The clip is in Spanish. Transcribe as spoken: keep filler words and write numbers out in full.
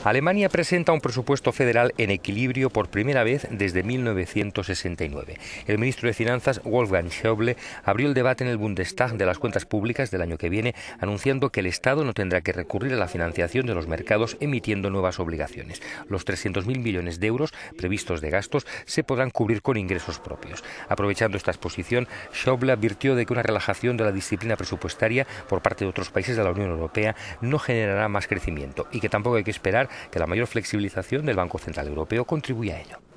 Alemania presenta un presupuesto federal en equilibrio por primera vez desde mil novecientos sesenta y nueve. El ministro de Finanzas, Wolfgang Schäuble, abrió el debate en el Bundestag de las cuentas públicas del año que viene, anunciando que el Estado no tendrá que recurrir a la financiación de los mercados emitiendo nuevas obligaciones. Los trescientos mil millones de euros previstos de gastos se podrán cubrir con ingresos propios. Aprovechando esta exposición, Schäuble advirtió de que una relajación de la disciplina presupuestaria por parte de otros países de la Unión Europea no generará más crecimiento y que tampoco hay que esperar que la mayor flexibilización del Banco Central Europeo contribuya a ello.